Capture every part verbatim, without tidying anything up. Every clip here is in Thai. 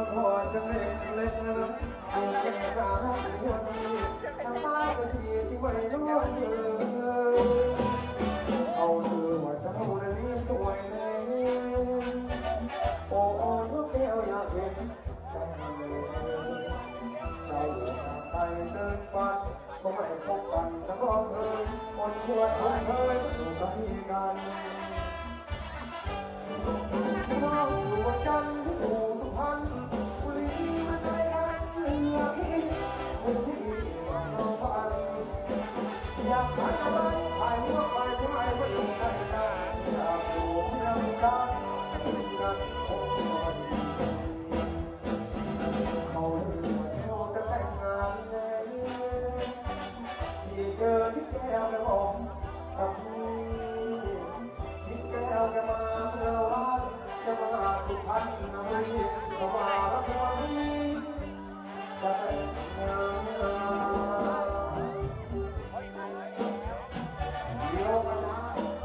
มาพอจะเล็กเล็กนะโอ้แก่ตาหักในวันนี้ทำตาก็ทีที่ไม่น้องเออเอาเธอว่าเจ้าเรื่องนี้สวยเลยโอ้โอ้ทุกแก้วอยากเห็นใจเลยใจไปเดินฝันก็ไม่พบกันจะร้องเอ่ยคนชวนคนเคยอยู่กันกันมองอยู่วันจันทร์ที่อู่สุพรรณบุรีมันไกลกันเหลือที่คนที่เราฝันอยากทำอะไรไปเมื่อไปที่ไม่ก็อยู่ใกล้กันอยากอยู่เพียงกันกันคงไม่ดีเขาเลยว่าเจ้าจะแต่งงานเลยที่เจอที่แก้วแกบอกกับพี่ที่แก้วแกมาเมื่อวานจะมาสุพรรณบุรีจะมารับวันนี้จะแต่งงานเดี๋ยวกันนะ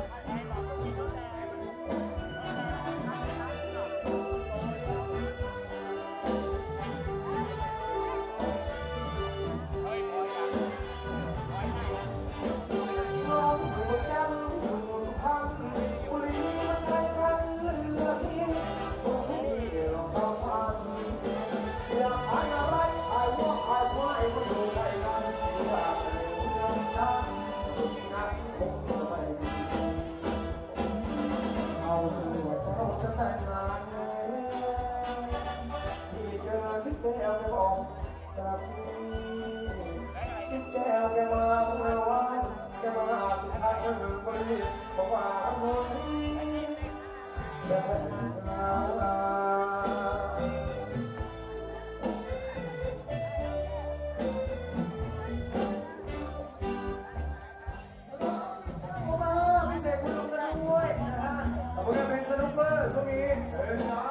จะแต่งงานเลยที่เจอที่แก้วแกบอกกับพี่ที่แก้วแกมาเมื่อวานแกมาสุดท้ายก็หนึ่งบริบอกว่าโน่นนี่จะแต่งงานพิเศษคุณลุงกันด้วยนะฮะขอบคุณเพลงสนุกเกอร์ช่วงนี้เชิญครับ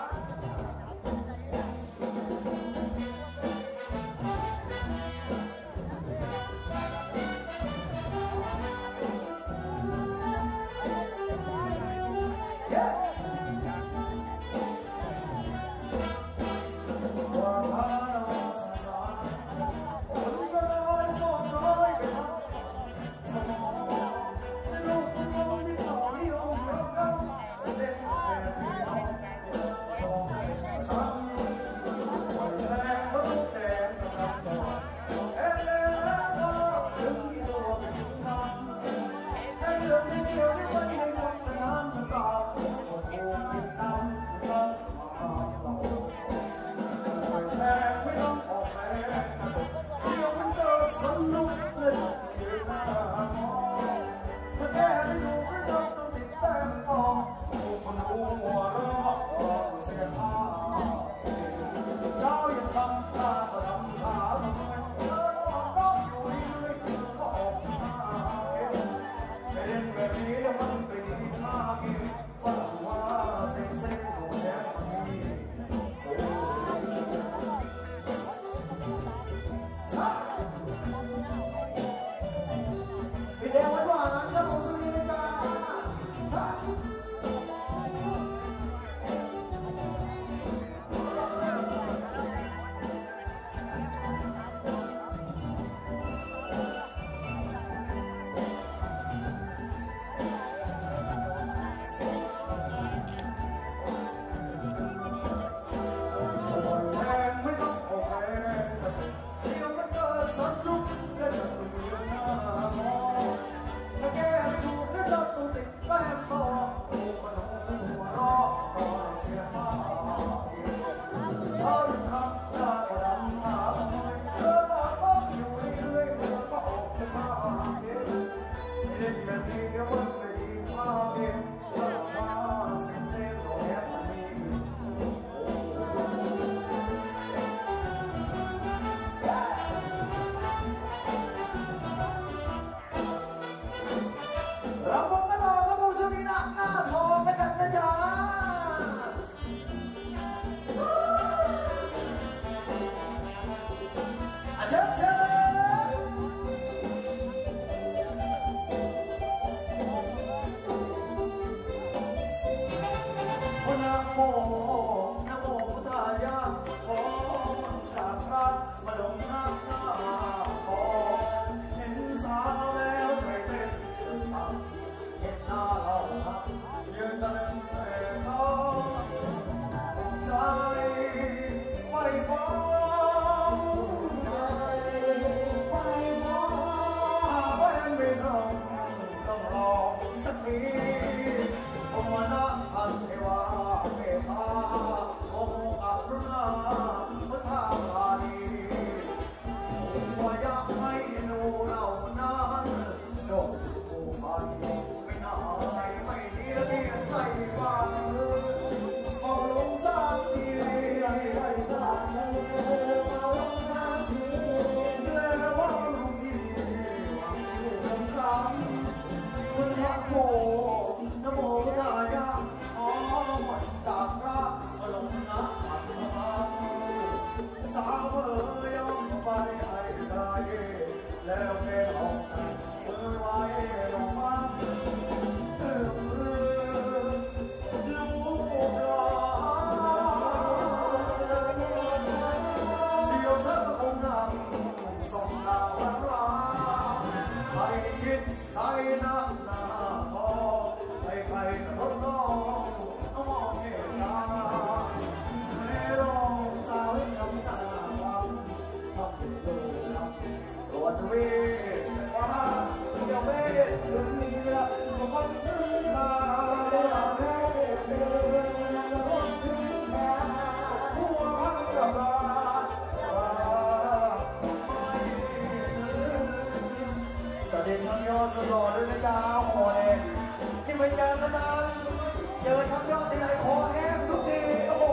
ใจไม่พอใจไม่พอหาว่าไม่ต้องต้องลองสักทีองค์นะอันเทวาเมตตาองค์อรุณาพุทธาภานีว่าอยากให้หนูเรานั้นโดนผู้พันไม่น่าไม่เดียเดียใจฟังพอลงสักทีใจฟังพอลงสักทีแล้วว่าลงทีหวังที่ลงคำคุณพระโมนโมพุทธายะขอหมดจากพระลงนะอัตมาสาวเอ๋ยย่อมไปให้ได้แล้วเป็นออกจากมือไว้ลงมาตึงลือลูกหลานเดี๋ยวเธอคงนั่งส่งดาวร้าใครคิดใครนักหนาพอให้ใครกระทบน้องน้องเห็นตาไม่ลองสาวน้ำตาความทำให้ดูน้ำตัวทวีว่าเดี๋ยวไม่ถึงนี้ละคนถึงมาเดี๋ยวไม่ถึงคนถึงมาหัวพันกับลาว่าไม่ถึงสวัสดีช่างยอดสุดหล่อด้วยนะจ๊ะโอ้ยนี่เป็นการนานเจอช่างยอดที่ไหนคอแห้งทุกทีโอ้โห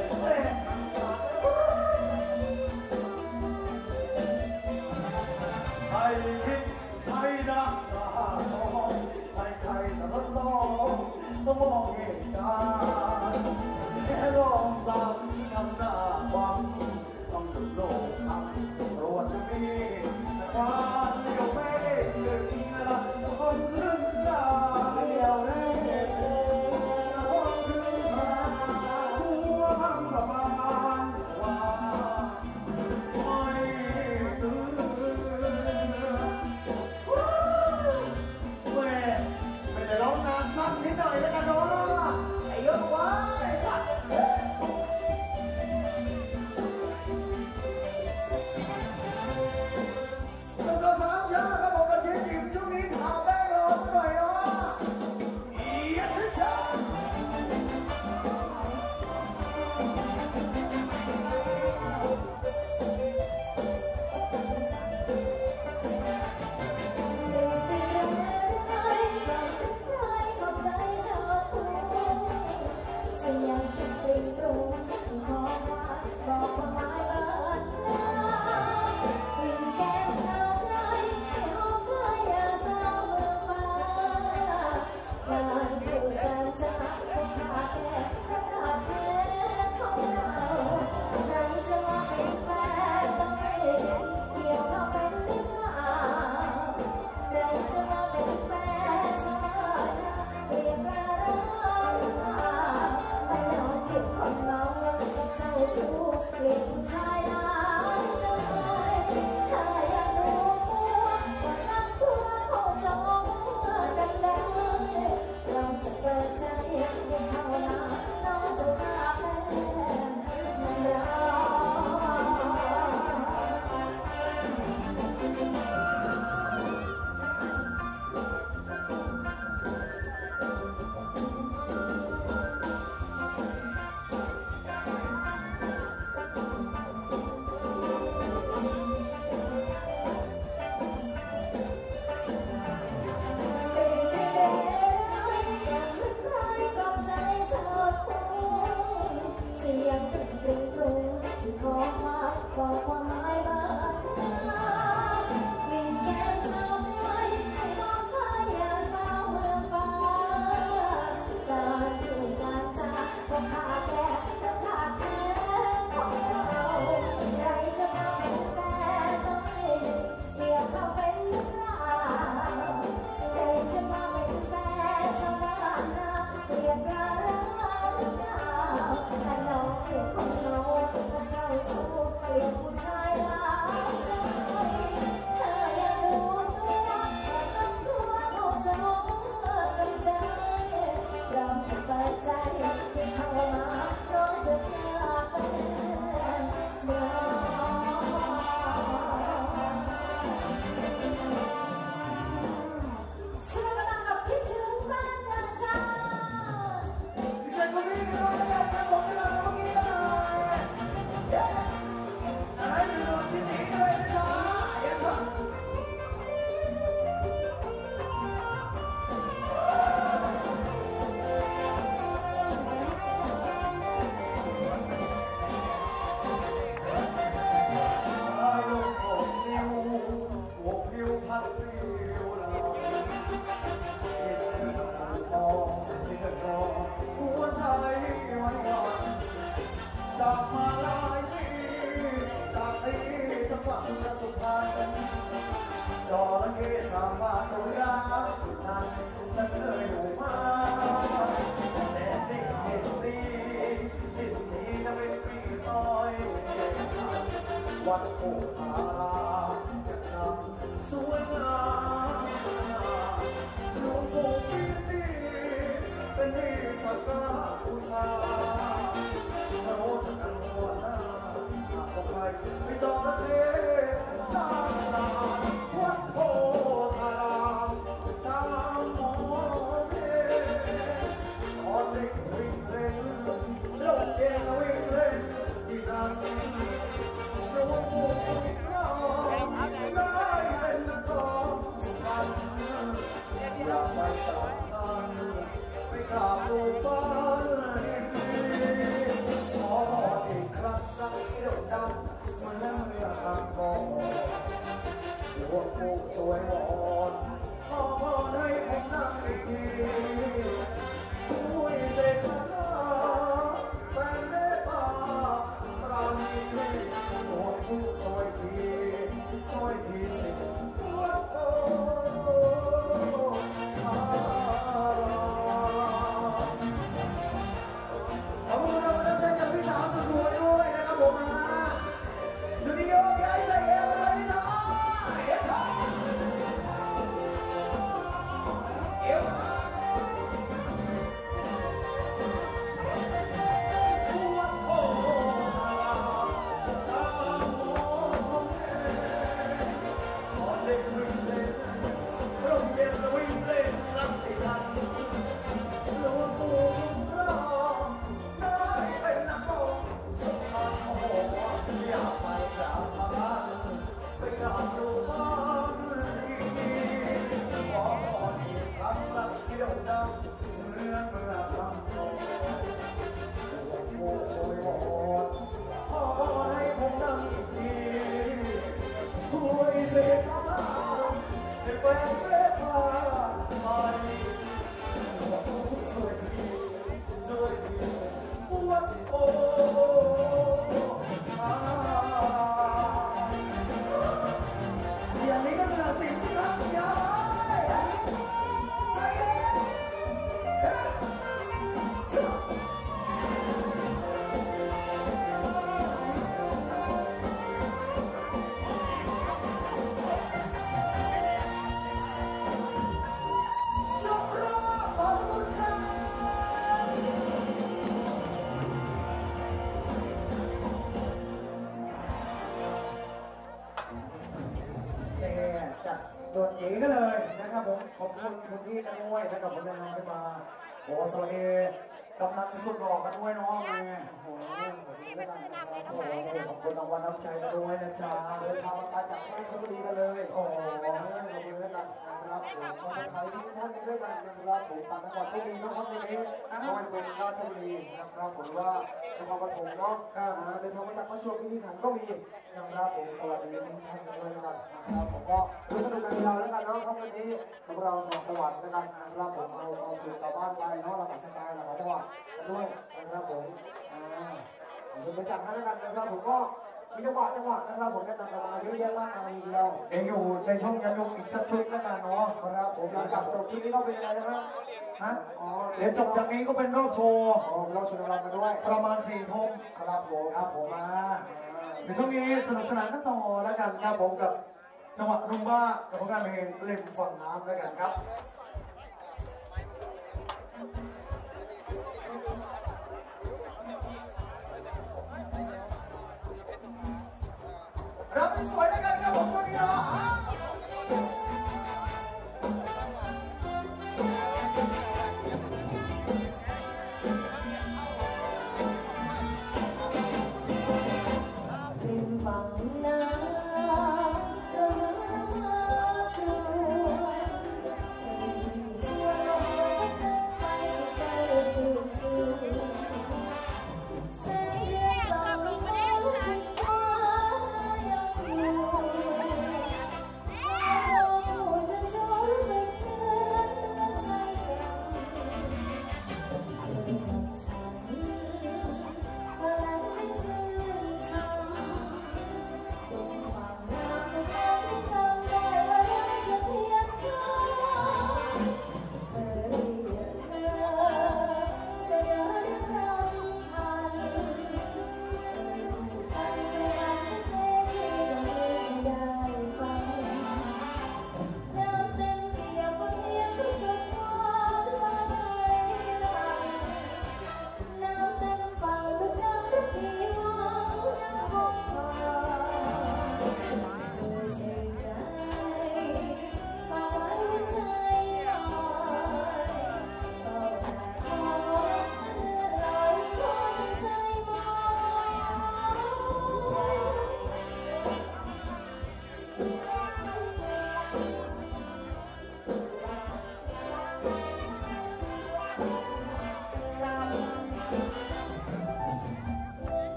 ใครคิดใครนักหนาทองใครใครจะลดลงต้องมองเหตุการณ์แค่ลองตามนำหน้าความต้องหยุดโลกทำโปรดจะมีแต่ความเดียวไม่เกิดจริงละคนลึกดาเดียวไม่เกิดคนลึกดาหัวพังประมาณว่าไม่ตื่นไม่ได้ร้องนานสักนิดหน่อยแล้วกันเนาะไอ้ยศวะไอ้ชัดสุดยอดสามยาครับผมกับเจ๊จิ๋มช่วงนี้ถามแม่รอสักหน่อยเนาะอียะชิชามาหลายปีจากที่จังหวัดสุพรรณจระเข้สามบาทตัวยาวนั้นฉันเคยอยู่มาแต่ดิ้นดิ้นดีดิ้นดีจะเป็นปีต้อยวัดโพธารามจำสวยงามหลวงปู่ปีตีเป็นที่สักการะบูชาพระโอษฐ์กันหัวหน้าหากใครไม่จระเข้สร้างลานวัดโพธารามจำหมอเทตอนเด็กวิ่งเล่นโรงเย็นวิ่งเล่นที่นั่นหลวงปู่ปีเราได้เป็นนักร้องสุพรรณอยากไปจากท่านไปกราบหลวงพ่อขอพรอีกครั้งสักเที่ยวดังมันนั่งเรือทางกองหลวงปู่สวยหมอนขอพรให้ผมนั่งอีกทีช่วยเสกคาถาแฟนเมตตาปราณีหลวงปู่ช่วยทีช่วยทีสิวัดโตธารามขอบคุณครับท่านอาจารย์พี่สาวสวยๆด้วยนะครับผมนะสตูดิโอย้ายใส่เอวเลยพี่น้องเอวชอบเอววัดโพธารามตามหมอขอเด็กวิ่งเล่นร่มเย็นวิ่งเล่นรับที่ทันหลวงปู่เราได้เป็นนักร้องสุพรรณโอ้โหอยากไปกราบท่านไปกราบหลวงพ่ออีกทีขอพรอีกครั้งสักเที่ยวดังเหมือนเมื่อครั้งก่อนหลวงปู่ช่วยหมดขอพรให้ผมดังอีกทีช่วยเสกคาถาให้แปลงเวทาไป ช่วยดีช่วยดีวัดโพธารามอย่างนี้ก็เป็นสิ่งที่รักยายใช่ไหมเชื่อจบรอบขอบคุณครับจัดโดนจีกันเลยนะครับผมขอบคุณคุณพี่กันด้วยนะครับผมได้น้องขึ้นมาโอ้สวัสดีกำนันสุดหล่อกันด้วยน้องแม่โอ้โหขอบคุณรางวัลน้ำใจกันด้วยนะจ๊ะเดินทางมาจากราชบุรีกันเลยโอ้โหขอบคุณด้วยกันนะครับผมคนไทยทุกท่านกันด้วยกันนะครับผมต่างจังหวัดก็มีนะครับวันนี้ไม่ว่าจะเป็นราชบุรีนะครับผมว่านครปฐมเนาะเดินทางมาจากประจวบคีรีขันธ์ก็มีนะครับผมสวัสดีทุกท่านกันด้วยกันนะครับผมก็ดูสนุกกันยาวแล้วกันเนาะครับวันนี้พวกเราสองจังหวัดแล้วกันนะครับผมเอาเอาสู่กลับบ้านไปเนาะเราปัดสบายเราจังหวัดกันด้วยนะครับผมอ่าผมไปจัดให้แล้วกันนะครับผมก็มีจังหวะจังหวะนะครับผมแนะนำกันมาเยอะแยะมากมายทีเดียวเองอยู่ในช่องยันยงอีกสักชุดแล้วกันเนาะครับผมหลังจากจบชุดนี้ก็เป็นยังไงนะครับฮะอ๋อเดี๋ยวจบจากนี้ก็เป็นรอบโชว์อ๋อรอบโชว์เราไปด้วยประมาณสี่ทุ่มครับผมครับผมมาในช่วงนี้สนุกสนานกันต่อแล้วกันครับผมกับจังหวัดนุ่งบ้ากับผลงานเพลงเล่นฝั่งน้ำแล้วกันครับรับสวยแล้วกันครับผมคนนี้เนาะเป็นฝั่งน้ำระเบิดกลัวที่เธอไปใจชื่นชื่นแสงเดือนส่องมาที่ฟ้ายังอยู่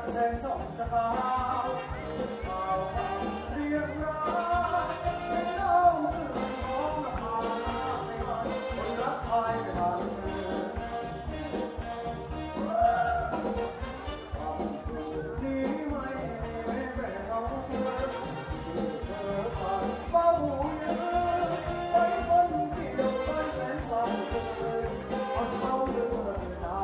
แสงส่องสกาวข่าวเรียกร้องให้เราคือของราคาใจมันคนรักใครไม่ได้ซื้อความคืนนี้ไม่มีแม้แต่เขาเธอที่เธอผ่านเฝ้ายืนไว้คนเดียวใต้แสงส่องสกาวคนเขาเดินหน้า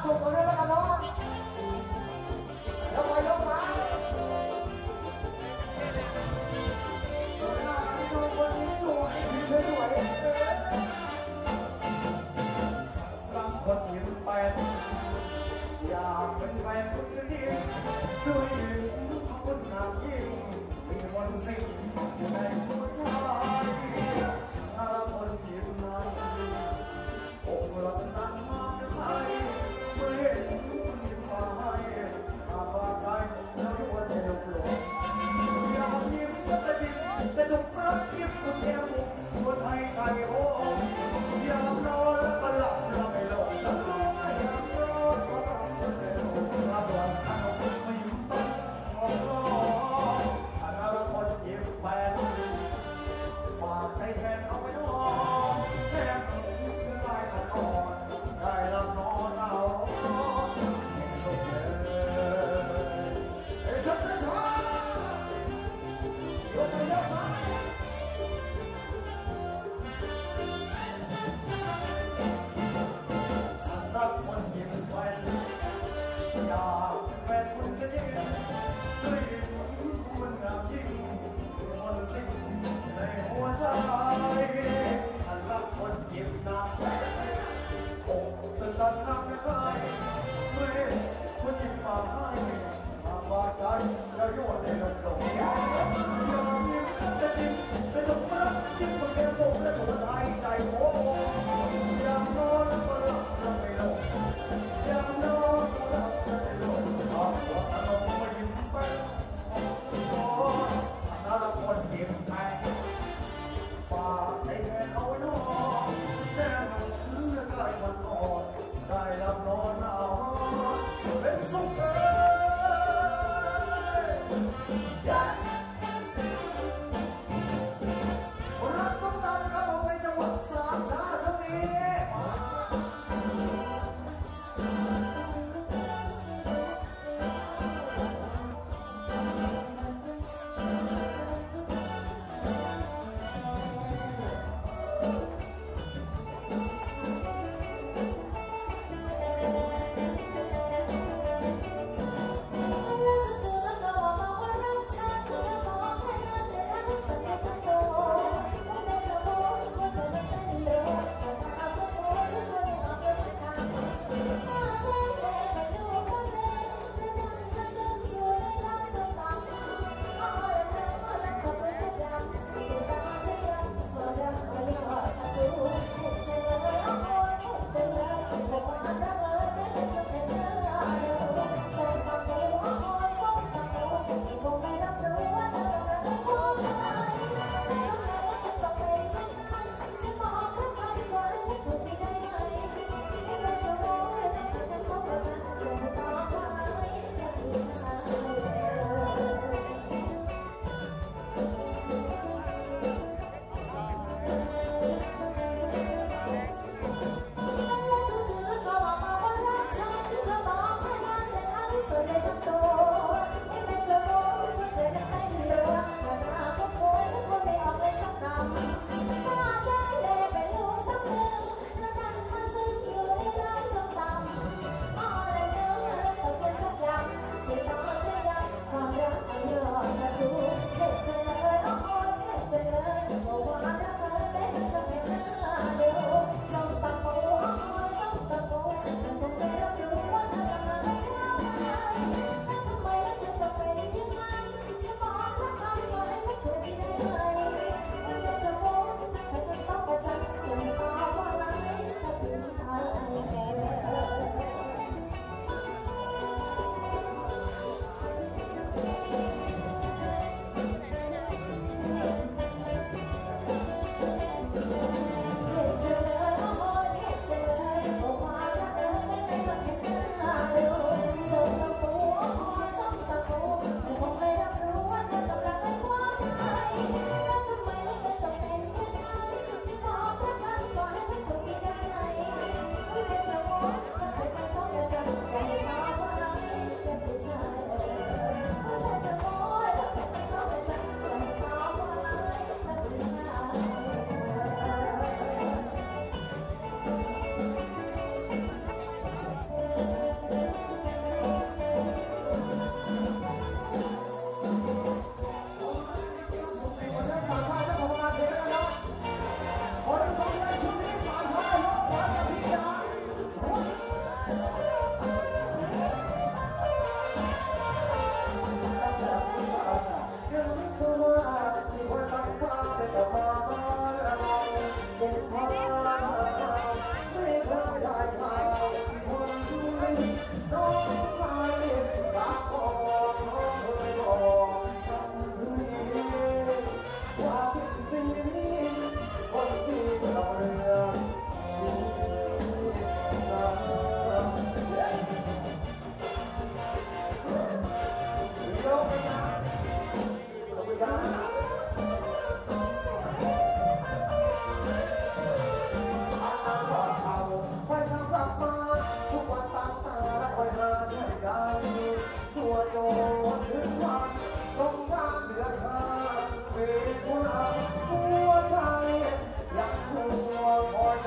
ส่งตัวนี้แล้วกันเนาะยกไปยกมาส่งคนนี้สวยสวยสวยรักคนยิ้มไปอยากเป็นแฟนคุณสักทีด้วยยิ้มคุณงามยิ่งมีมนต์สิ่งอยู่ในหัวใจถ้าคนยิ้มนั้นอกเราเป็นนั้นมากใครเมื่อเห็น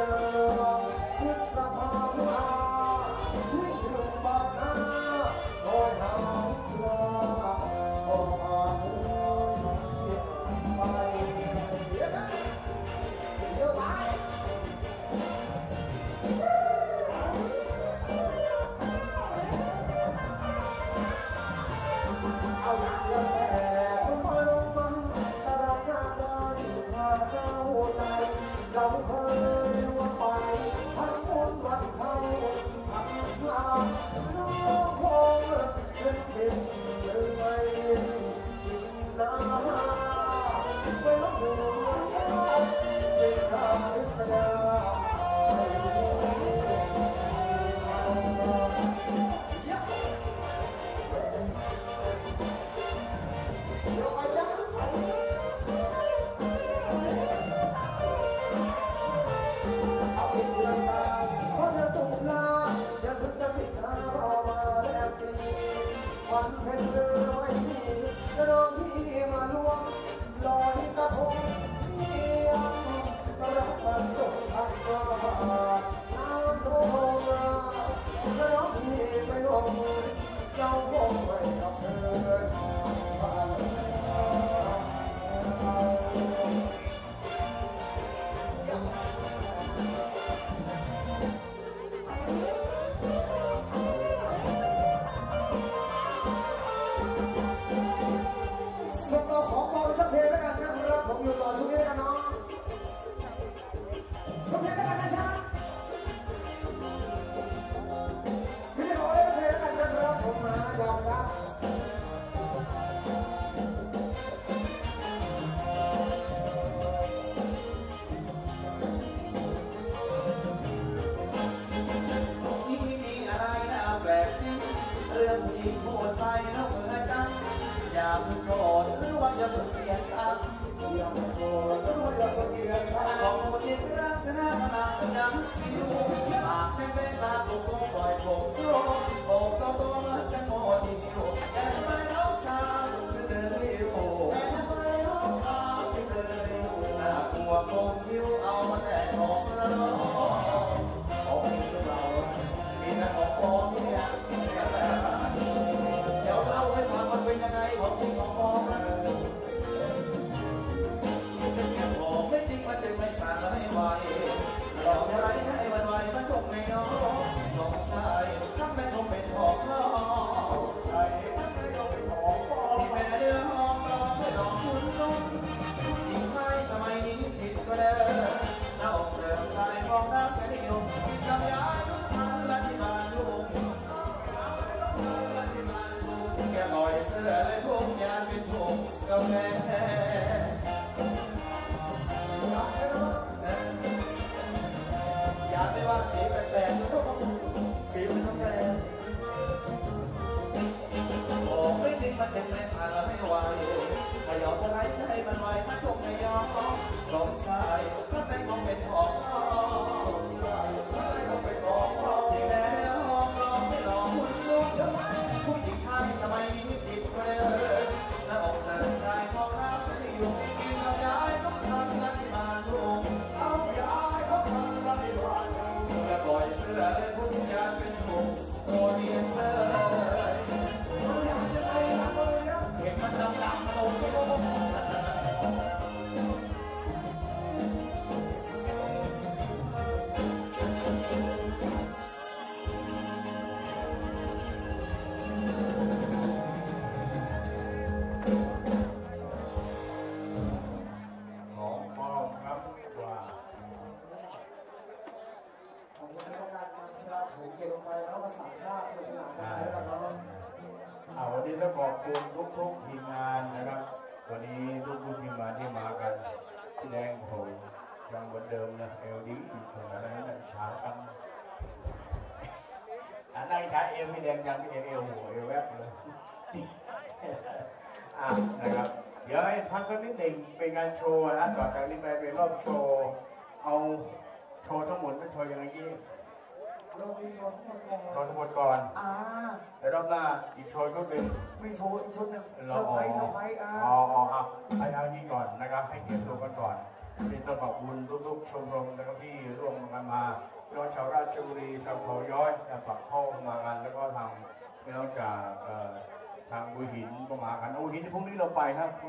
คิดสภาพว่าที่ถึงบ้านนาคอยหาเชื่อออกมาเฮ้ยไปเดี๋ยวนะเดี๋ยวไปเอาอย่างเดียวแต่ต้องมาลงมาตารางงานได้พาเจ้าใจเราเคยว่าไปทั้งบุญวันเขาทั้งสามน้องคงเล่นเก็บหรือไม่กินน้ำไม่ต้องห่วงเช้าสิ่งที่พิจารณาไม่รู้เดี๋ยวไปจ้าเอาสิบเดือนตามเพราะเธอตุลาอย่าเพิ่งจะติดตามเรามาแลกปีวันเพ็ญเดือนไม่มีจะรอพี่มาล้วงลอยกระทงเพียงรักมันตกทันก็น้ำโตมาจะรอพี่ไม่ลงเจ้าคงไม่กับเธอบ้านส่งต่อของบอลสักเพลงแล้วกันนะครับผมอยู่ต่อช่วงนี้แล้วกันเนาะสักเพลงแล้วกันนะจ๊ะพี่ไม่บอกเลยเพลงแล้วกันนะครับผมมายอมครับนี่มีอะไรน่าแปลกจริงเรื่องผู้หญิงพูดไปแล้วเหมือนกันอย่าเพิ่งโกรธหรือว่าอย่าเพิ่งเกลียดชังอย่ามาโกรธหรือว่าอย่ามาเกลียดฉันของคนที่รักจะน่าขนาดยังชิวปากเต้นๆตาตุกตุกปล่อยผมโจ้โอบตัวตัวเหมือนกันโมดิวแต่ทำไมน้องสาวถึงเดินรีบโอ้แต่ทำไมน้องสาวถึงเดินเร็วน่ากลัวคงคิ้วเอามาแต่ของเราของเรามีแต่ของปลอมเนี่ยเดี๋ยวเล่าให้ฟังมันเป็นยังไงของจริงของปลอมนะของไม่จริงมันจึงไม่สานไม่ไหวหลอกอะไรให้วันไหวมันคงไม่น้องสงสัยทั้งแม่คงเป็นของน้องใช่ทั้งแม่คงเป็นของปลอมที่แม่เดือดร้อนร้องให้หลอกคุณนุ่นยิ่งไทยสมัยนี้ผิดก็เดินหน้าอกเสริมใจมองน้ำกระดิ่งที่ทำย้ายทุกชั้นและที่บ้านลุงแกปล่อยเสื้อเลยทุ่งยานเป็นทุ่งกาแฟอยากไม่ว่าสีแปลกๆสีเป็นกาแฟโอ้ไม่จริงมันจึงไม่สารไม่ไหวถ้ายอมอะไรให้มันไหวมันคงไม่ยอมสงสัยข้างในคงเป็นของน้องสงสัยข้างในคงเป็นของน้องที่แม่เนื้อหอมร้องไม่หลอกคุณลูกผู้หญิงไทยสมัยนี้ผิดก็เลยหน้าอกเสริมใจมองน้ำไม่อยู่กินกับยายต้องทำกันที่บ้านลุงเอาอย่าให้เขาทำกันดีกว่าแกปล่อยเสื้อเลยพุ่งยานเป็นถุงโอเลียนเลยมันอยากจะไปทำเลยนะเห็นมันดำๆตรงนี้ของปลอมครับว่าผมไม่ได้การนะครับผมเก็บลงไปแล้วภาษาชาติศาสนาได้แล้วเนาะอ่าวันนี้ต้องขอบคุณทุกๆทีมงานนะครับวันนี้ทุกๆทีมงานที่มากันแดงโผล่ยังเหมือนเดิมนะเอลดีดีขนาดนั้นนะช้ากันอันนั้นใช้เอลไม่แดงยังไม่เอลเอลหัวเอลแวบเลยอ่านะครับเดี๋ยวให้พักสักนิดหนึ่งเป็นการโชว์นะต่อจากนี้ไปเป็นรอบโชว์เอาโชว์ทั้งหมดเป็นโชว์ยังไงยี่เรามีโชว์ทั้งหมดก่อนโชว์ทั้งหมดก่อนอ่าแล้วรอบหน้าอีกโชว์ก็เป็นมีโชว์อีกชุดหนึ่งเซอร์ไพรส์เซอร์ไพรส์อ่าอ๋ออ๋อเอาให้เอานี้ก่อนนะครับให้เตรียมตัวกันก่อนวันนี้ต้องขอบคุณทุกๆชมรมนะครับที่ร่วมกันมาพี่น้องชาวราชบุรีชาวเขาย้อยและฝั่งเข้ามากันแล้วก็ทางพี่น้องจากทางหัวหินก็มากันหัวหินที่พรุ่งนี้เราไปครับ